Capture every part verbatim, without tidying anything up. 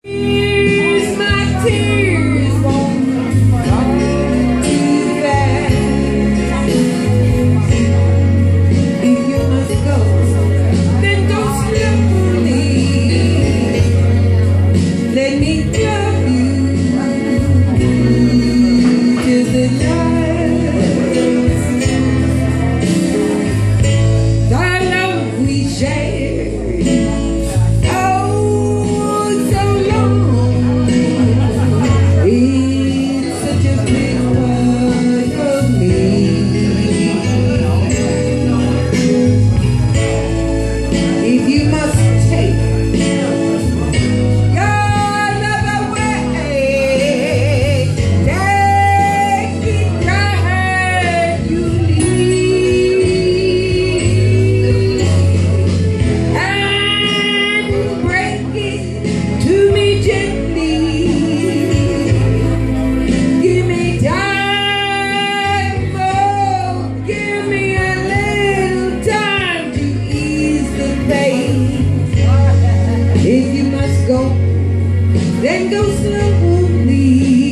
Here's my tears won't fall too fast. If you must go, then go slowly. Let me love you till the last. The love we shared, oh, so long. It's such a big part of me. If you must take your love away, take it gradually and break it to me gently. Give me time, oh, give me a little time to ease the pain. If you must go, then go slowly,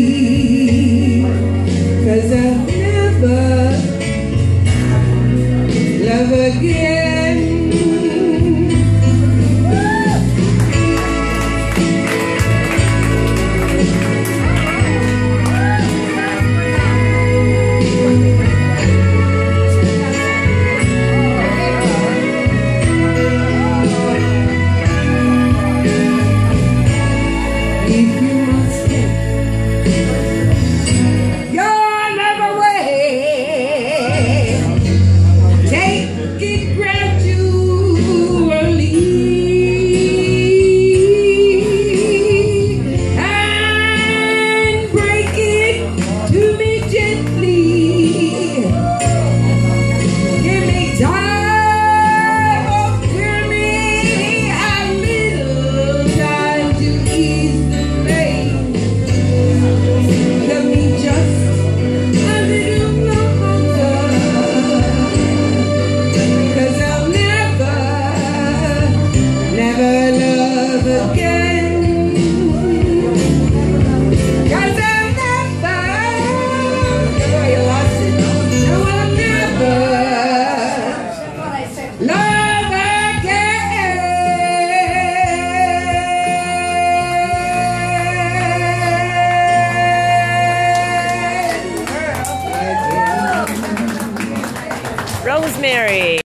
'cause I'll never love again. If you must take your love away, take it gradually and break it to me gently. Give me time, oh, give me a little time to ease the pain. Love me just a little longer, 'cause I'll never, never love again. 'Cause I'll never, oh, you lost it. No, I'll never love again. Rosemary.